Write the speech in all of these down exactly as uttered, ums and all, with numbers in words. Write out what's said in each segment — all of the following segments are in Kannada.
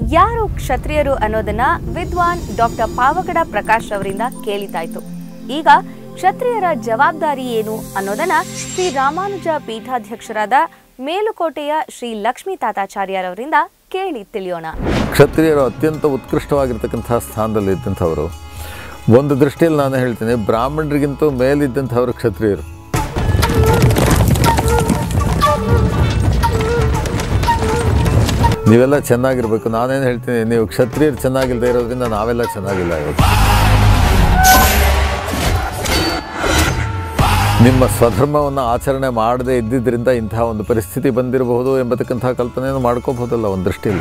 ಯಾರು ಕ್ಷತ್ರಿಯರು ಅನ್ನೋದನ್ನ ವಿದ್ವಾನ್ ಡಾಕ್ಟರ್ ಪಾವಗಡ ಪ್ರಕಾಶ್ ಅವರಿಂದ ಕೇಳಿದ್ದಾಯ್ತು. ಈಗ ಕ್ಷತ್ರಿಯರ ಜವಾಬ್ದಾರಿ ಏನು ಅನ್ನೋದನ್ನ ಶ್ರೀ ರಾಮಾನುಜ ಪೀಠಾಧ್ಯಕ್ಷರಾದ ಮೇಲುಕೋಟೆಯ ಶ್ರೀ ಲಕ್ಷ್ಮೀ ತಾತಾಚಾರ್ಯರವರಿಂದ ಕೇಳಿ ತಿಳಿಯೋಣ. ಕ್ಷತ್ರಿಯರು ಅತ್ಯಂತ ಉತ್ಕೃಷ್ಟವಾಗಿರ್ತಕ್ಕಂತಹ ಸ್ಥಾನದಲ್ಲಿ ಇದ್ದಂಥವರು. ಒಂದು ದೃಷ್ಟಿಯಲ್ಲಿ ನಾನು ಹೇಳ್ತೀನಿ, ಬ್ರಾಹ್ಮಣರಿಗಿಂತೂ ಮೇಲಿದ್ದಂಥವರು ಕ್ಷತ್ರಿಯರು. ನೀವೆಲ್ಲ ಚೆನ್ನಾಗಿರ್ಬೇಕು. ನಾನೇನು ಹೇಳ್ತೀನಿ, ನೀವು ಕ್ಷತ್ರಿಯರು ಚೆನ್ನಾಗಿಲ್ಲದೆ ಇರೋದ್ರಿಂದ ನಾವೆಲ್ಲ ಚೆನ್ನಾಗಿಲ್ಲ. ಇವಾಗ ನಿಮ್ಮ ಸ್ವಧರ್ಮವನ್ನು ಆಚರಣೆ ಮಾಡದೇ ಇದ್ದಿದ್ದರಿಂದ ಇಂತಹ ಒಂದು ಪರಿಸ್ಥಿತಿ ಬಂದಿರಬಹುದು ಎಂಬತಕ್ಕಂಥ ಕಲ್ಪನೆಯನ್ನು ಮಾಡ್ಕೋಬಹುದಲ್ಲ ಒಂದು ದೃಷ್ಟಿಯಲ್ಲಿ.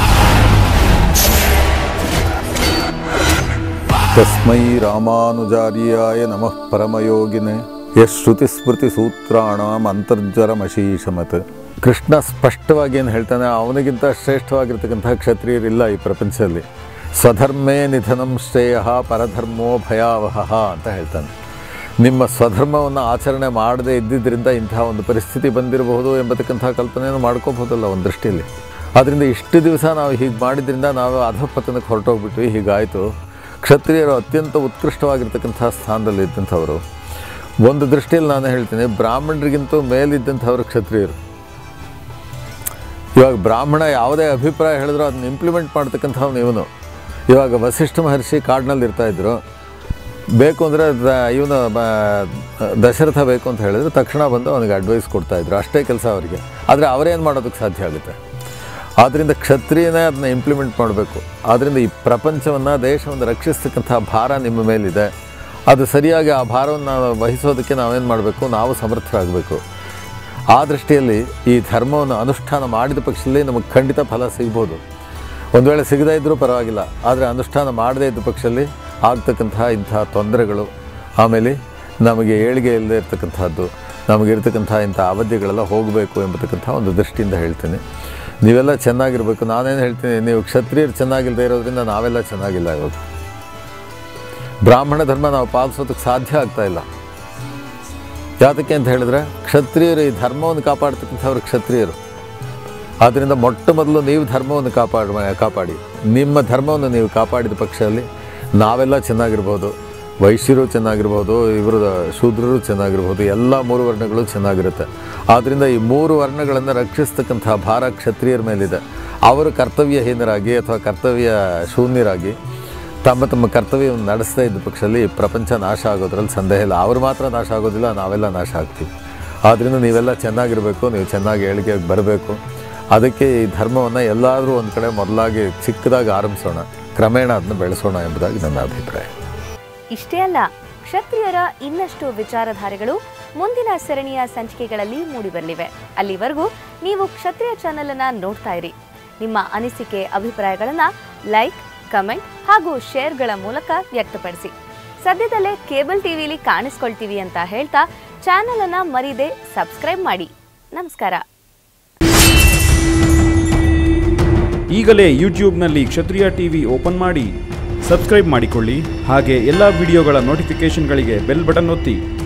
ತಸ್ಮೈ ರಾಮಾನುಜಾರ್ಯಾಯ ನಮಃ ಪರಮಯೋಗಿನೇ ಯಶ್ ಶ್ರುತಿ ಸ್ಮೃತಿ ಸೂತ್ರಾಣಾಂ ಅಂತರ್ಜ್ವರಮಶೀಷಮತ್. ಕೃಷ್ಣ ಸ್ಪಷ್ಟವಾಗಿ ಏನು ಹೇಳ್ತಾನೆ, ಅವನಿಗಿಂತ ಶ್ರೇಷ್ಠವಾಗಿರ್ತಕ್ಕಂಥ ಕ್ಷತ್ರಿಯರಿಲ್ಲ ಈ ಪ್ರಪಂಚದಲ್ಲಿ. ಸ್ವಧರ್ಮೇ ನಿಧನಂ ಶ್ರೇಯ ಪರಧರ್ಮೋ ಭಯಾವಹ ಅಂತ ಹೇಳ್ತಾನೆ. ನಿಮ್ಮ ಸ್ವಧರ್ಮವನ್ನು ಆಚರಣೆ ಮಾಡದೇ ಇದ್ದಿದ್ದರಿಂದ ಇಂತಹ ಒಂದು ಪರಿಸ್ಥಿತಿ ಬಂದಿರಬಹುದು ಎಂಬತಕ್ಕಂಥ ಕಲ್ಪನೆಯನ್ನು ಮಾಡ್ಕೋಬಹುದಲ್ಲ ಒಂದು ದೃಷ್ಟಿಯಲ್ಲಿ. ಆದ್ದರಿಂದ ಇಷ್ಟು ದಿವಸ ನಾವು ಹೀಗೆ ಮಾಡಿದ್ರಿಂದ ನಾವು ಅಧಃಪತನಕ್ಕೆ ಹೊರಟೋಗ್ಬಿಟ್ವಿ, ಹೀಗಾಯಿತು. ಕ್ಷತ್ರಿಯರು ಅತ್ಯಂತ ಉತ್ಕೃಷ್ಟವಾಗಿರ್ತಕ್ಕಂಥ ಸ್ಥಾನದಲ್ಲಿ ಇದ್ದಂಥವರು. ಒಂದು ದೃಷ್ಟಿಯಲ್ಲಿ ನಾನು ಹೇಳ್ತೀನಿ, ಬ್ರಾಹ್ಮಣರಿಗಿಂತೂ ಮೇಲಿದ್ದಂಥವರು ಕ್ಷತ್ರಿಯರು. ಇವಾಗ ಬ್ರಾಹ್ಮಣ ಯಾವುದೇ ಅಭಿಪ್ರಾಯ ಹೇಳಿದ್ರು ಅದನ್ನ ಇಂಪ್ಲಿಮೆಂಟ್ ಮಾಡ್ತಕ್ಕಂಥವ್ನು ಇವನು. ಇವಾಗ ವಸಿಷ್ಠ ಮಹರ್ಷಿ ಕಾಡಿನಲ್ಲಿ ಇರ್ತಾಯಿದ್ರು. ಬೇಕು ಅಂದರೆ ಇವನು ದಶರಥ ಬೇಕು ಅಂತ ಹೇಳಿದ್ರೆ ತಕ್ಷಣ ಬಂದು ಅವನಿಗೆ ಅಡ್ವೈಸ್ ಕೊಡ್ತಾಯಿದ್ರು. ಅಷ್ಟೇ ಕೆಲಸ ಅವರಿಗೆ. ಆದರೆ ಅವರೇನು ಮಾಡೋದಕ್ಕೆ ಸಾಧ್ಯ ಆಗುತ್ತೆ? ಆದ್ದರಿಂದ ಕ್ಷತ್ರಿಯನೇ ಅದನ್ನ ಇಂಪ್ಲಿಮೆಂಟ್ ಮಾಡಬೇಕು. ಆದ್ದರಿಂದ ಈ ಪ್ರಪಂಚವನ್ನು, ದೇಶವನ್ನು ರಕ್ಷಿಸ್ತಕ್ಕಂಥ ಭಾರ ನಿಮ್ಮ ಮೇಲಿದೆ. ಅದು ಸರಿಯಾಗಿ ಆ ಭಾರವನ್ನು ವಹಿಸೋದಕ್ಕೆ ನಾವೇನು ಮಾಡಬೇಕು? ನಾವು ಸಮರ್ಥರಾಗಬೇಕು. ಆ ದೃಷ್ಟಿಯಲ್ಲಿ ಈ ಧರ್ಮವನ್ನು ಅನುಷ್ಠಾನ ಮಾಡಿದ ಪಕ್ಷದಲ್ಲಿ ನಮಗೆ ಖಂಡಿತ ಫಲ ಸಿಗ್ಬೋದು. ಒಂದು ವೇಳೆ ಸಿಗದೇ ಇದ್ದರೂ ಪರವಾಗಿಲ್ಲ, ಆದರೆ ಅನುಷ್ಠಾನ ಮಾಡದೇ ಇದ್ದ ಪಕ್ಷದಲ್ಲಿ ಆಗ್ತಕ್ಕಂತಹ ಇಂಥ ತೊಂದರೆಗಳು, ಆಮೇಲೆ ನಮಗೆ ಏಳಿಗೆ ಇಲ್ಲದೆ ಇರ್ತಕ್ಕಂಥದ್ದು, ನಮಗಿರ್ತಕ್ಕಂಥ ಇಂಥ ಅವಧಿಗಳೆಲ್ಲ ಹೋಗಬೇಕು ಎಂಬತಕ್ಕಂಥ ಒಂದು ದೃಷ್ಟಿಯಿಂದ ಹೇಳ್ತೀನಿ. ನೀವೆಲ್ಲ ಚೆನ್ನಾಗಿರಬೇಕು. ನಾನೇನು ಹೇಳ್ತೀನಿ, ನೀವು ಕ್ಷತ್ರಿಯರು ಚೆನ್ನಾಗಿಲ್ಲದೆ ಇರೋದ್ರಿಂದ ನಾವೆಲ್ಲ ಚೆನ್ನಾಗಿಲ್ಲ. ಇವಾಗ ಬ್ರಾಹ್ಮಣ ಧರ್ಮ ನಾವು ಪಾಲಿಸೋದಕ್ಕೆ ಸಾಧ್ಯ ಆಗ್ತಾಯಿಲ್ಲ. ಯಾತಕ್ಕೆ ಅಂತ ಹೇಳಿದ್ರೆ, ಕ್ಷತ್ರಿಯರು ಈ ಧರ್ಮವನ್ನು ಕಾಪಾಡ್ತಕ್ಕಂಥವ್ರು ಕ್ಷತ್ರಿಯರು. ಆದ್ದರಿಂದ ಮೊಟ್ಟ ಮೊದಲು ನೀವು ಧರ್ಮವನ್ನು ಕಾಪಾಡ ಕಾಪಾಡಿ ನಿಮ್ಮ ಧರ್ಮವನ್ನು ನೀವು ಕಾಪಾಡಿದ ಪಕ್ಷದಲ್ಲಿ ನಾವೆಲ್ಲ ಚೆನ್ನಾಗಿರ್ಬೋದು. ವೈಶ್ಯರು ಚೆನ್ನಾಗಿರ್ಬೋದು, ಇವರು ಶೂದ್ರರು ಚೆನ್ನಾಗಿರ್ಬೋದು, ಎಲ್ಲ ಮೂರು ವರ್ಣಗಳು ಚೆನ್ನಾಗಿರುತ್ತೆ. ಆದ್ದರಿಂದ ಈ ಮೂರು ವರ್ಣಗಳನ್ನು ರಕ್ಷಿಸ್ತಕ್ಕಂಥ ಭಾರ ಕ್ಷತ್ರಿಯರ ಮೇಲಿದೆ. ಅವರು ಕರ್ತವ್ಯಹೀನರಾಗಿ ಅಥವಾ ಕರ್ತವ್ಯ ಶೂನ್ಯರಾಗಿ ತಮ್ಮ ತಮ್ಮ ಕರ್ತವ್ಯವನ್ನು ನಡೆಸದೇ ಇದ್ದ ಪಕ್ಷದಲ್ಲಿ ಪ್ರಪಂಚ ನಾಶ ಆಗೋದ್ರಲ್ಲಿ ಸಂದೇಹ ಇಲ್ಲ. ಅವರು ಮಾತ್ರ ನಾಶ ಆಗೋದಿಲ್ಲ, ನಾವೆಲ್ಲ ನಾಶ ಆಗ್ತೀವಿ. ಆದ್ದರಿಂದ ನೀವೆಲ್ಲ ಚೆನ್ನಾಗಿರಬೇಕು, ನೀವು ಚೆನ್ನಾಗಿ ಏಳಿಗೆಗೆ ಬರಬೇಕು. ಅದಕ್ಕೆ ಈ ಧರ್ಮವನ್ನು ಎಲ್ಲಾದರೂ ಒಂದು ಕಡೆ ಮೊದಲಾಗಿ ಚಿಕ್ಕದಾಗಿ ಆರಂಭಿಸೋಣ, ಕ್ರಮೇಣ ಅದನ್ನು ಬೆಳೆಸೋಣ ಎಂಬುದಾಗಿ ನನ್ನ ಅಭಿಪ್ರಾಯ. ಇಷ್ಟೇ ಅಲ್ಲ, ಕ್ಷತ್ರಿಯರ ಇನ್ನಷ್ಟು ವಿಚಾರಧಾರೆಗಳು ಮುಂದಿನ ಸರಣಿಯ ಸಂಚಿಕೆಗಳಲ್ಲಿ ಮೂಡಿಬರಲಿವೆ. ಅಲ್ಲಿವರೆಗೂ ನೀವು ಕ್ಷತ್ರಿಯ ಚಾನೆಲ್ ಅನ್ನ ನೋಡ್ತಾ ಇರಿ. ನಿಮ್ಮ ಅನಿಸಿಕೆ, ಅಭಿಪ್ರಾಯಗಳನ್ನ ಲೈಕ್, ಕಮೆಂಟ್ ಹಾಗೂ ಶೇರ್ಗಳ ಮೂಲಕ ವ್ಯಕ್ತಪಡಿಸಿ. ಸದ್ಯದಲ್ಲೇ ಕೇಬಲ್ ಟಿವಿಲಿ ಕಾಣಿಸ್ಕೊಳ್ತೀವಿ ಅಂತ ಹೇಳ್ತಾ ಚಾನೆಲ್ ಅನ್ನ ಮರೀದೆ ಸಬ್ಸ್ಕ್ರೈಬ್ ಮಾಡಿ. ನಮಸ್ಕಾರ. ಈಗಲೇ ಯೂಟ್ಯೂಬ್ನಲ್ಲಿ ಕ್ಷತ್ರಿಯ ಟಿವಿ ಓಪನ್ ಮಾಡಿ ಸಬ್ಸ್ಕ್ರೈಬ್ ಮಾಡಿಕೊಳ್ಳಿ. ಹಾಗೆ ಎಲ್ಲ ವಿಡಿಯೋಗಳ ನೋಟಿಫಿಕೇಶನ್ಗಳಿಗೆ ಬೆಲ್ ಬಟನ್ ಒತ್ತಿ.